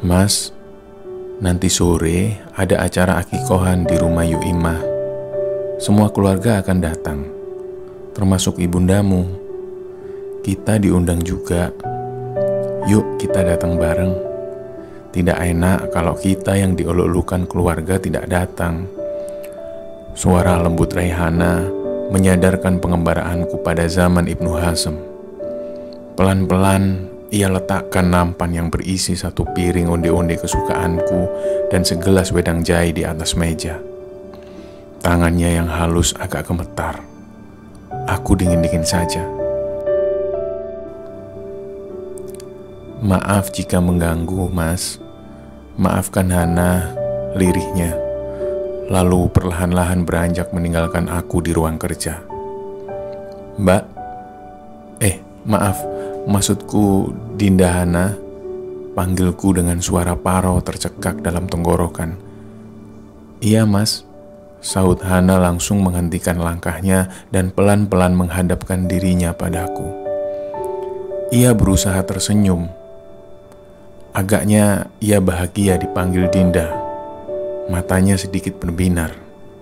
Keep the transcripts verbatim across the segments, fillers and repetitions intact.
Mas, nanti sore ada acara akikohan di rumah Yuimah. Semua keluarga akan datang, termasuk ibundamu. Kita diundang juga. Yuk kita datang bareng. Tidak enak kalau kita yang dieluk-elukan keluarga tidak datang. Suara lembut Raihana menyadarkan pengembaraanku pada zaman Ibnu Hazm. Pelan-pelan ia letakkan nampan yang berisi satu piring onde-onde kesukaanku dan segelas wedang jahe di atas meja. Tangannya yang halus agak gemetar. Aku dingin-dingin saja. Maaf jika mengganggu, Mas. Maafkan Hana, lirihnya. Lalu perlahan-lahan beranjak meninggalkan aku di ruang kerja. Mbak, eh maaf, maksudku Dinda Hana, panggilku dengan suara parau tercekak dalam tenggorokan. Iya mas, sahut Hana langsung menghentikan langkahnya dan pelan-pelan menghadapkan dirinya padaku. Ia berusaha tersenyum. Agaknya ia bahagia dipanggil Dinda. Matanya sedikit berbinar.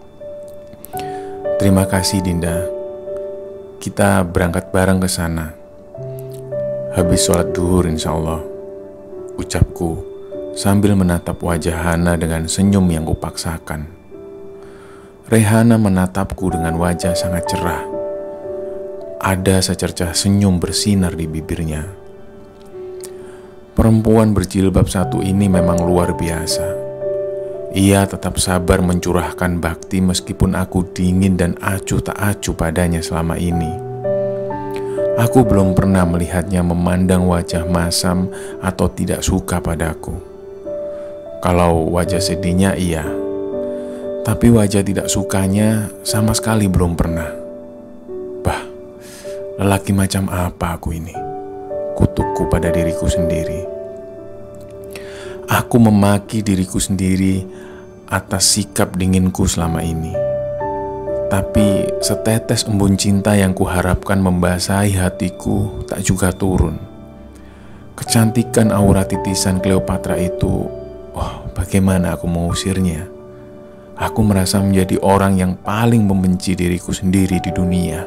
Terima kasih Dinda. Kita berangkat bareng ke sana. Habis sholat duhur insya Allah, ucapku sambil menatap wajah Hana dengan senyum yang kupaksakan. Raihana menatapku dengan wajah sangat cerah. Ada secercah senyum bersinar di bibirnya. Perempuan berjilbab satu ini memang luar biasa. Ia tetap sabar mencurahkan bakti meskipun aku dingin dan acuh tak acuh padanya selama ini. Aku belum pernah melihatnya memandang wajah masam atau tidak suka padaku. Kalau wajah sedihnya iya, tapi wajah tidak sukanya sama sekali belum pernah. Bah, lelaki macam apa aku ini? Kutukku pada diriku sendiri. Aku memaki diriku sendiri atas sikap dinginku selama ini. Tapi setetes embun cinta yang kuharapkan membasahi hatiku tak juga turun. Kecantikan aura titisan Cleopatra itu, oh, bagaimana aku mengusirnya? Aku merasa menjadi orang yang paling membenci diriku sendiri di dunia.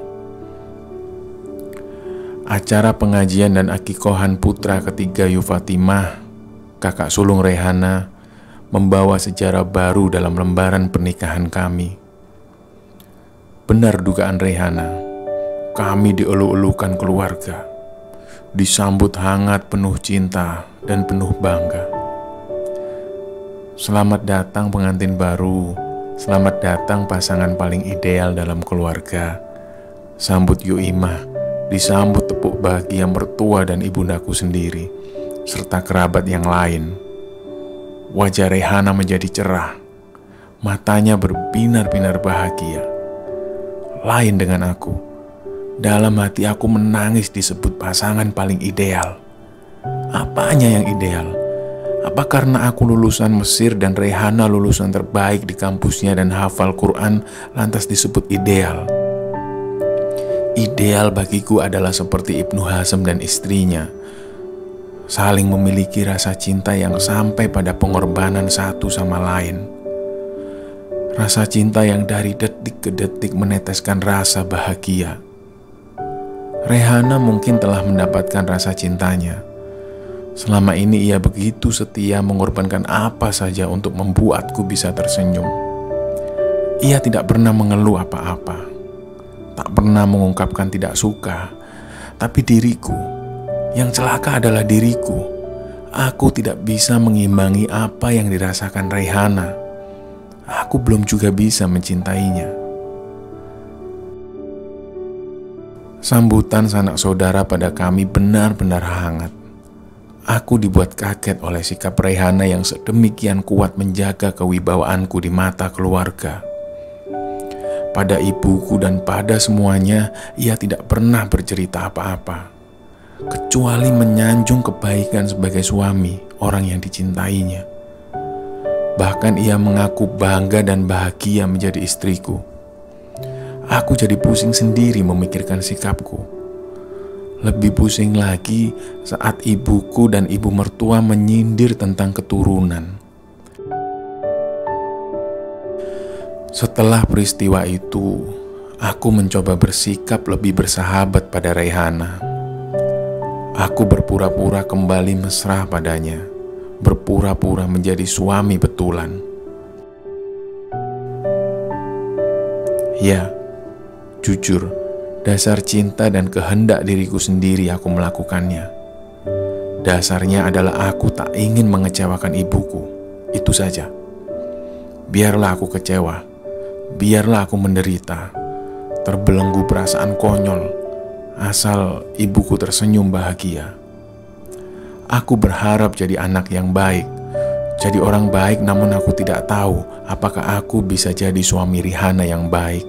Acara pengajian dan akikohan putra ketiga Yufatimah, kakak sulung Raihana, membawa sejarah baru dalam lembaran pernikahan kami. Benar dugaan Raihana, kami dieluk-elukan keluarga, disambut hangat penuh cinta dan penuh bangga. Selamat datang pengantin baru, selamat datang pasangan paling ideal dalam keluarga. Sambut Yuimah, disambut tepuk bahagia mertua dan ibundaku sendiri, serta kerabat yang lain. Wajah Raihana menjadi cerah, matanya berbinar-binar bahagia. Lain dengan aku, dalam hati aku menangis disebut pasangan paling ideal. Apanya yang ideal? Apa karena aku lulusan Mesir dan Raihana lulusan terbaik di kampusnya dan hafal Quran lantas disebut ideal? Ideal bagiku adalah seperti Ibnu Hazm dan istrinya, saling memiliki rasa cinta yang sampai pada pengorbanan satu sama lain. Rasa cinta yang dari detik ke detik meneteskan rasa bahagia. Raihana mungkin telah mendapatkan rasa cintanya. Selama ini ia begitu setia mengorbankan apa saja untuk membuatku bisa tersenyum. Ia tidak pernah mengeluh apa-apa, tak pernah mengungkapkan tidak suka. Tapi diriku, yang celaka adalah diriku. Aku tidak bisa mengimbangi apa yang dirasakan Raihana. Aku belum juga bisa mencintainya. Sambutan sanak saudara pada kami benar-benar hangat. Aku dibuat kaget oleh sikap Raihana yang sedemikian kuat menjaga kewibawaanku di mata keluarga. Pada ibuku dan pada semuanya, ia tidak pernah bercerita apa-apa, kecuali menyanjung kebaikan sebagai suami orang yang dicintainya. Bahkan ia mengaku bangga dan bahagia menjadi istriku. Aku jadi pusing sendiri memikirkan sikapku. Lebih pusing lagi saat ibuku dan ibu mertua menyindir tentang keturunan. Setelah peristiwa itu, aku mencoba bersikap lebih bersahabat pada Raihana. Aku berpura-pura kembali mesra padanya, berpura-pura menjadi suami betulan. Ya, jujur, dasar cinta dan kehendak diriku sendiri aku melakukannya. Dasarnya adalah aku tak ingin mengecewakan ibuku. Itu saja. Biarlah aku kecewa, biarlah aku menderita, terbelenggu perasaan konyol, asal ibuku tersenyum bahagia. Aku berharap jadi anak yang baik, jadi orang baik, namun aku tidak tahu apakah aku bisa jadi suami Rihanna yang baik.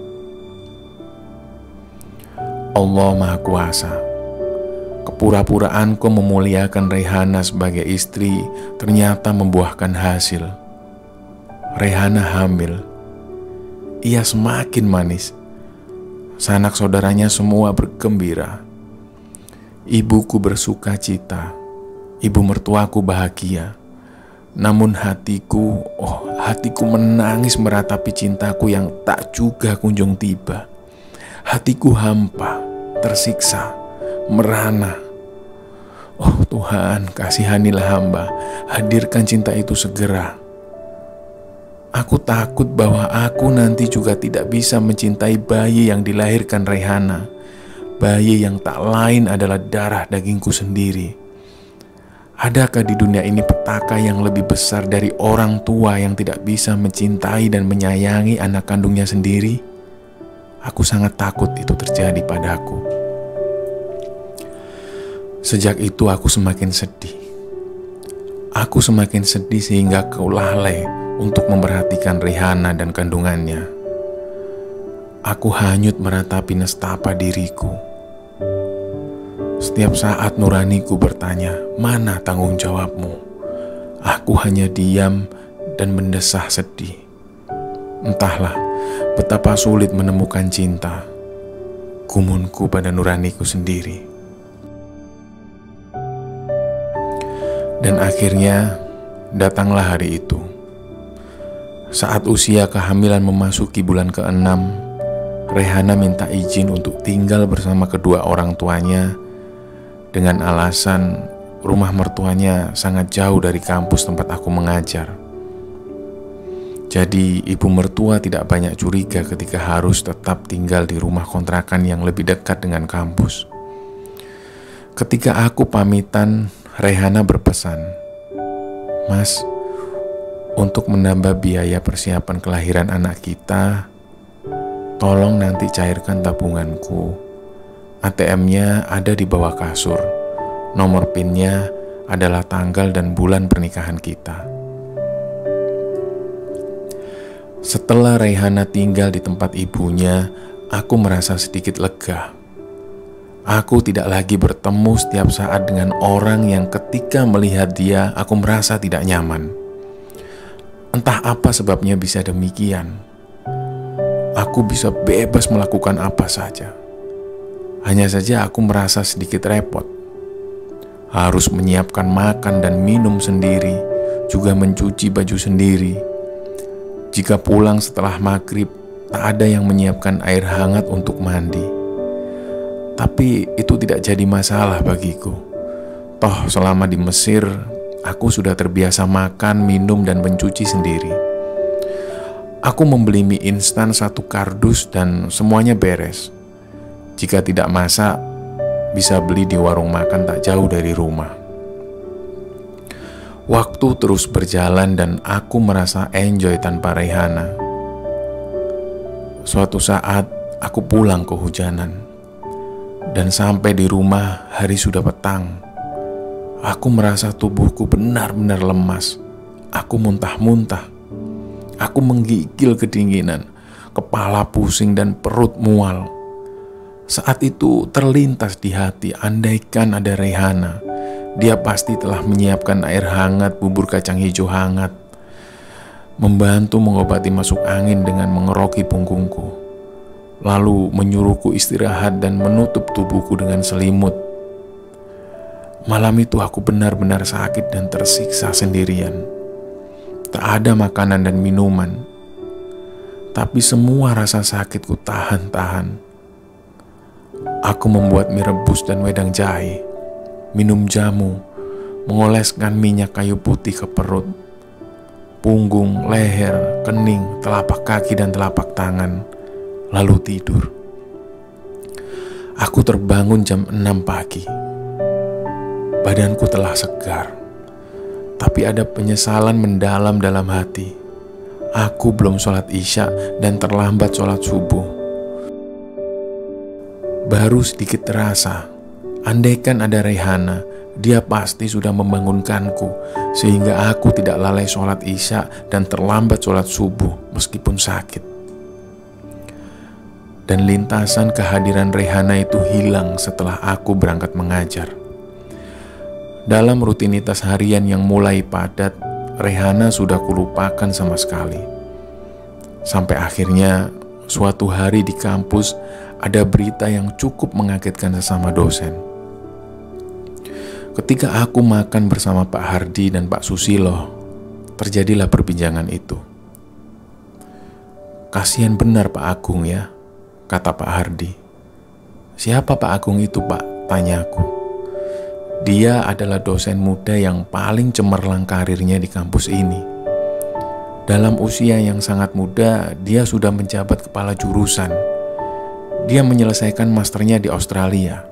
Allah Maha Kuasa. Kepura-puraanku memuliakan Rihanna sebagai istri ternyata membuahkan hasil. Rihanna hamil. Ia semakin manis. Sanak saudaranya semua bergembira. Ibuku bersuka cita. Ibu mertuaku bahagia. Namun hatiku, oh hatiku menangis meratapi cintaku yang tak juga kunjung tiba. Hatiku hampa, tersiksa, merana. Oh Tuhan, kasihanilah hamba, hadirkan cinta itu segera. Aku takut bahwa aku nanti juga tidak bisa mencintai bayi yang dilahirkan Rihanna. Bayi yang tak lain adalah darah dagingku sendiri. Adakah di dunia ini petaka yang lebih besar dari orang tua yang tidak bisa mencintai dan menyayangi anak kandungnya sendiri? Aku sangat takut itu terjadi padaku. Sejak itu aku semakin sedih. Aku semakin sedih sehingga aku lalai untuk memperhatikan Rihanna dan kandungannya. Aku hanyut meratapi nestapa diriku. Setiap saat nuraniku bertanya, mana tanggung jawabmu? Aku hanya diam dan mendesah sedih. Entahlah betapa sulit menemukan cinta. Gumunku pada nuraniku sendiri. Dan akhirnya datanglah hari itu. Saat usia kehamilan memasuki bulan keenam, Rihanna minta izin untuk tinggal bersama kedua orang tuanya dengan alasan rumah mertuanya sangat jauh dari kampus tempat aku mengajar. Jadi ibu mertua tidak banyak curiga ketika harus tetap tinggal di rumah kontrakan yang lebih dekat dengan kampus. Ketika aku pamitan, Rihanna berpesan, "Mas, untuk menambah biaya persiapan kelahiran anak kita, tolong nanti cairkan tabunganku. A T M-nya ada di bawah kasur. Nomor PIN-nya adalah tanggal dan bulan pernikahan kita." Setelah Rihanna tinggal di tempat ibunya, aku merasa sedikit lega. Aku tidak lagi bertemu setiap saat dengan orang yang ketika melihat dia, aku merasa tidak nyaman. Entah apa sebabnya bisa demikian. Aku bisa bebas melakukan apa saja. Hanya saja aku merasa sedikit repot. Harus menyiapkan makan dan minum sendiri, juga mencuci baju sendiri. Jika pulang setelah maghrib, tak ada yang menyiapkan air hangat untuk mandi. Tapi itu tidak jadi masalah bagiku. Toh selama di Mesir, aku sudah terbiasa makan, minum, dan mencuci sendiri. Aku membeli mie instan satu kardus dan semuanya beres. Jika tidak masak, bisa beli di warung makan tak jauh dari rumah. Waktu terus berjalan dan aku merasa enjoy tanpa Rihanna. Suatu saat aku pulang kehujanan. Dan sampai di rumah hari sudah petang. Aku merasa tubuhku benar-benar lemas. Aku muntah-muntah. Aku menggigil kedinginan. Kepala pusing dan perut mual. Saat itu terlintas di hati, andaikan ada Rihanna, dia pasti telah menyiapkan air hangat, bubur kacang hijau hangat, membantu mengobati masuk angin dengan mengeroki punggungku, lalu menyuruhku istirahat dan menutup tubuhku dengan selimut Malam itu aku benar-benar sakit dan tersiksa sendirian. Tak ada makanan dan minuman, tapi semua rasa sakitku tahan-tahan. Aku membuat mie rebus dan wedang jahe, minum jamu, mengoleskan minyak kayu putih ke perut, punggung, leher, kening, telapak kaki dan telapak tangan, lalu tidur. Aku terbangun jam enam pagi. Badanku telah segar, tapi ada penyesalan mendalam dalam hati. Aku belum sholat isya dan terlambat sholat subuh. Baru sedikit terasa, andaikan ada Rehana, dia pasti sudah membangunkanku, sehingga aku tidak lalai sholat isya dan terlambat sholat subuh meskipun sakit. Dan lintasan kehadiran Rehana itu hilang setelah aku berangkat mengajar. Dalam rutinitas harian yang mulai padat, Rehana sudah kulupakan sama sekali. Sampai akhirnya suatu hari di kampus ada berita yang cukup mengagetkan sesama dosen. Ketika aku makan bersama Pak Hardi dan Pak Susilo, terjadilah perbincangan itu. "Kasihan benar Pak Agung ya," kata Pak Hardi. "Siapa Pak Agung itu Pak?" tanyaku. "Dia adalah dosen muda yang paling cemerlang karirnya di kampus ini. Dalam usia yang sangat muda, dia sudah menjabat kepala jurusan. Dia menyelesaikan masternya di Australia.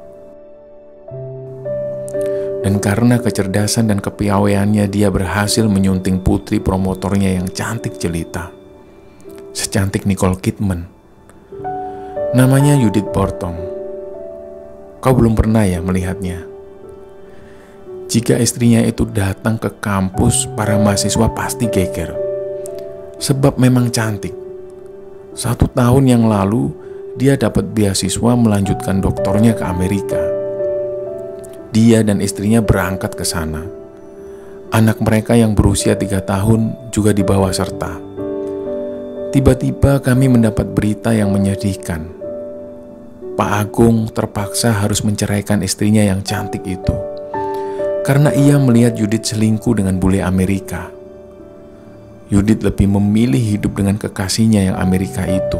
Dan karena kecerdasan dan kepiawaiannya, dia berhasil menyunting putri promotornya yang cantik jelita, secantik Nicole Kidman. Namanya Judith Bortong. Kau belum pernah ya melihatnya? Jika istrinya itu datang ke kampus, para mahasiswa pasti geger. Sebab memang cantik. Satu tahun yang lalu, dia dapat beasiswa melanjutkan doktornya ke Amerika. Dia dan istrinya berangkat ke sana. Anak mereka yang berusia tiga tahun juga dibawa serta. Tiba-tiba kami mendapat berita yang menyedihkan. Pak Agung terpaksa harus menceraikan istrinya yang cantik itu, karena ia melihat Judith selingkuh dengan bule Amerika. Judith lebih memilih hidup dengan kekasihnya yang Amerika itu.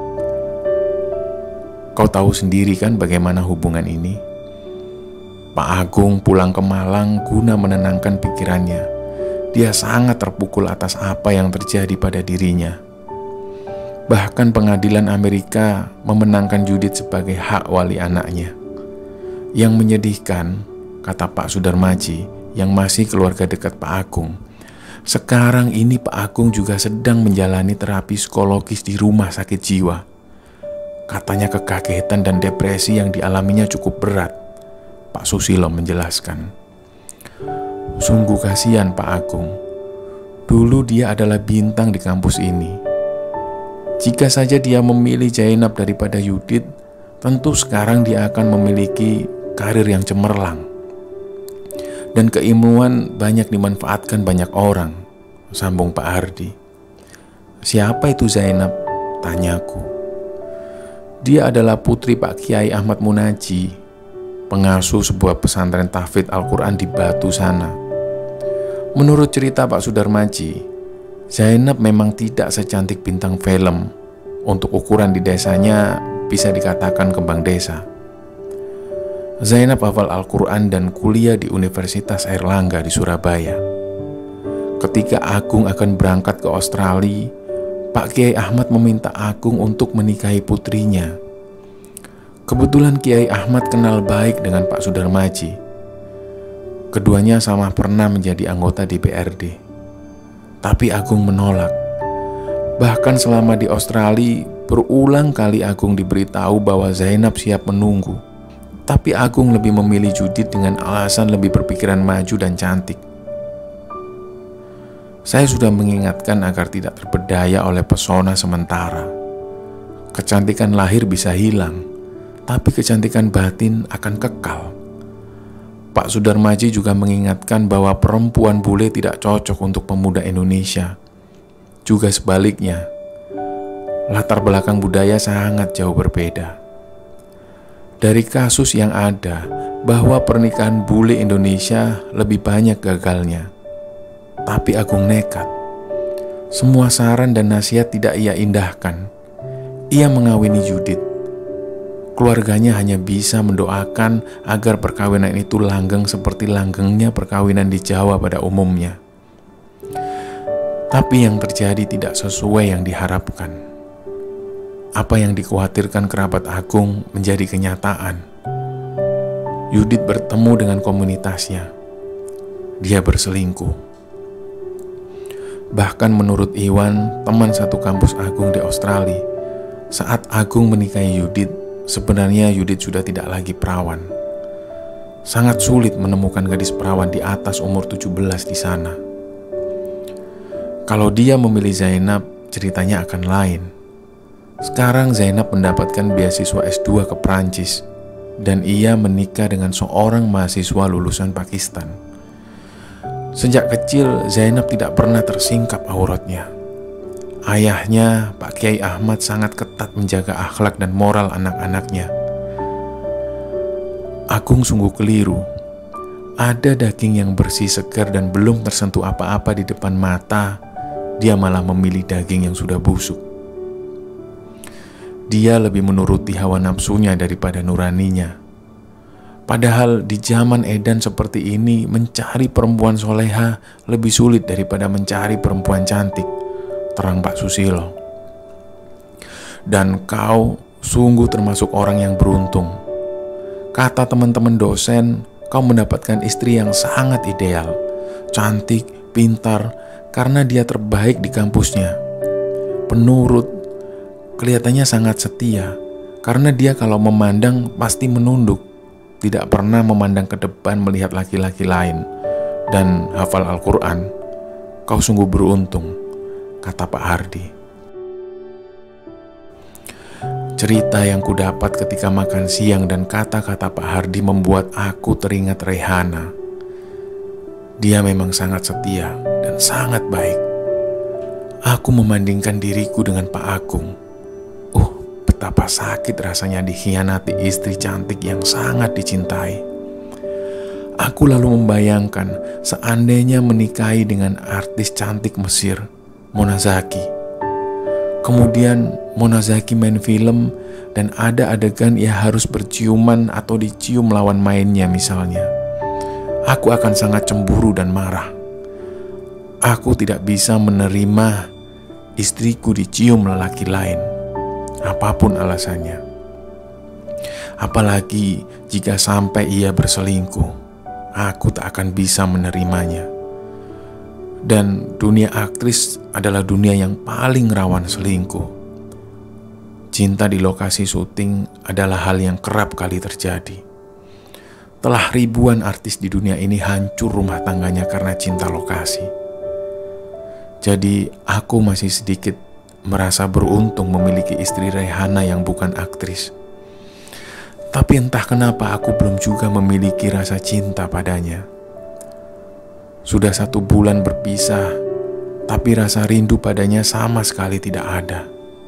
Kau tahu sendiri kan bagaimana hubungan ini? Pak Agung pulang ke Malang guna menenangkan pikirannya. Dia sangat terpukul atas apa yang terjadi pada dirinya. Bahkan pengadilan Amerika memenangkan Judith sebagai hak wali anaknya. Yang menyedihkan, kata Pak Sudarmaji yang masih keluarga dekat Pak Agung, sekarang ini Pak Agung juga sedang menjalani terapi psikologis di rumah sakit jiwa. Katanya kekagetan dan depresi yang dialaminya cukup berat. Pak Susilo menjelaskan. Sungguh kasihan Pak Agung. Dulu dia adalah bintang di kampus ini. Jika saja dia memilih Zainab daripada Judith, tentu sekarang dia akan memiliki karir yang cemerlang. Dan keilmuan banyak dimanfaatkan banyak orang, sambung Pak Hardi. Siapa itu Zainab? Tanyaku. Dia adalah putri Pak Kiai Ahmad Munaji, pengasuh sebuah pesantren tahfidz Al-Quran di Batu sana. Menurut cerita Pak Sudarmaji, Zainab memang tidak secantik bintang film. Untuk ukuran di desanya bisa dikatakan kembang desa. Zainab hafal Al-Quran dan kuliah di Universitas Airlangga di Surabaya. Ketika Agung akan berangkat ke Australia, Pak Kiai Ahmad meminta Agung untuk menikahi putrinya. Kebetulan Kiai Ahmad kenal baik dengan Pak Sudarmaji. Keduanya sama pernah menjadi anggota D P R D. Tapi Agung menolak. Bahkan selama di Australia, berulang kali Agung diberitahu bahwa Zainab siap menunggu. Tapi Agung lebih memilih Judith dengan alasan lebih berpikiran maju dan cantik. Saya sudah mengingatkan agar tidak terpedaya oleh pesona sementara. Kecantikan lahir bisa hilang, tapi kecantikan batin akan kekal. Pak Sudarmaji juga mengingatkan bahwa perempuan bule tidak cocok untuk pemuda Indonesia. Juga sebaliknya, latar belakang budaya sangat jauh berbeda. Dari kasus yang ada, bahwa pernikahan bule Indonesia lebih banyak gagalnya. Tapi Agung nekat. Semua saran dan nasihat tidak ia indahkan. Ia mengawini Judith. Keluarganya hanya bisa mendoakan agar perkawinan itu langgeng seperti langgengnya perkawinan di Jawa pada umumnya. Tapi yang terjadi tidak sesuai yang diharapkan. Apa yang dikhawatirkan kerabat Agung menjadi kenyataan. Judith bertemu dengan komunitasnya. Dia berselingkuh. Bahkan menurut Iwan, teman satu kampus Agung di Australia, saat Agung menikahi Judith, sebenarnya Judith sudah tidak lagi perawan. Sangat sulit menemukan gadis perawan di atas umur tujuh belas di sana. Kalau dia memilih Zainab, ceritanya akan lain. Sekarang Zainab mendapatkan beasiswa S dua ke Prancis, dan ia menikah dengan seorang mahasiswa lulusan Pakistan. Sejak kecil, Zainab tidak pernah tersingkap auratnya. Ayahnya, Pak Kiai Ahmad, sangat ketat menjaga akhlak dan moral anak-anaknya. Agung sungguh keliru. Ada daging yang bersih segar dan belum tersentuh apa-apa di depan mata, dia malah memilih daging yang sudah busuk. Dia lebih menuruti hawa nafsunya daripada nuraninya. Padahal di zaman edan seperti ini, mencari perempuan soleha lebih sulit daripada mencari perempuan cantik, terang Pak Susilo. Dan kau sungguh termasuk orang yang beruntung. Kata teman-teman dosen, kau mendapatkan istri yang sangat ideal, cantik, pintar, karena dia terbaik di kampusnya. Penurut, kelihatannya sangat setia, karena dia kalau memandang pasti menunduk, tidak pernah memandang ke depan melihat laki-laki lain, dan hafal Al-Quran. Kau sungguh beruntung, kata Pak Hardi. Cerita yang kudapat ketika makan siang dan kata-kata Pak Hardi membuat aku teringat Rehana. Dia memang sangat setia dan sangat baik. Aku membandingkan diriku dengan Pak Agung. Uh, betapa sakit rasanya dikhianati istri cantik yang sangat dicintai. Aku lalu membayangkan seandainya menikahi dengan artis cantik Mesir, Monazaki. Kemudian Monazaki main film dan ada adegan ia harus berciuman atau dicium lawan mainnya misalnya. Aku akan sangat cemburu dan marah. Aku tidak bisa menerima istriku dicium lelaki lain, apapun alasannya. Apalagi jika sampai ia berselingkuh, aku tak akan bisa menerimanya. Dan dunia aktris adalah dunia yang paling rawan selingkuh. Cinta di lokasi syuting adalah hal yang kerap kali terjadi. Telah ribuan artis di dunia ini hancur rumah tangganya karena cinta lokasi. Jadi aku masih sedikit merasa beruntung memiliki istri Rehana yang bukan aktris. Tapi entah kenapa aku belum juga memiliki rasa cinta padanya. Sudah satu bulan berpisah, tapi rasa rindu padanya sama sekali tidak ada.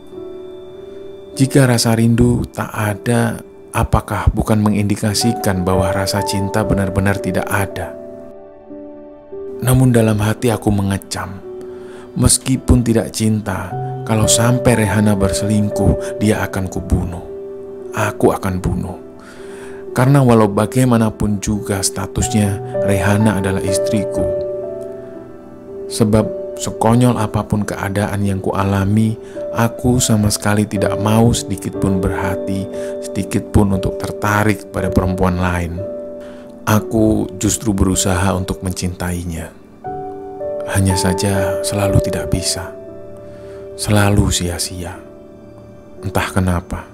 Jika rasa rindu tak ada, apakah bukan mengindikasikan bahwa rasa cinta benar-benar tidak ada? Namun dalam hati aku mengecam, meskipun tidak cinta, kalau sampai Rehana berselingkuh, dia akan kubunuh. Aku akan bunuh. Karena walau bagaimanapun juga statusnya, Rehana adalah istriku. Sebab sekonyol apapun keadaan yang kualami, aku sama sekali tidak mau sedikit pun berhati, sedikit pun untuk tertarik pada perempuan lain. Aku justru berusaha untuk mencintainya. Hanya saja selalu tidak bisa. Selalu sia-sia. Entah kenapa.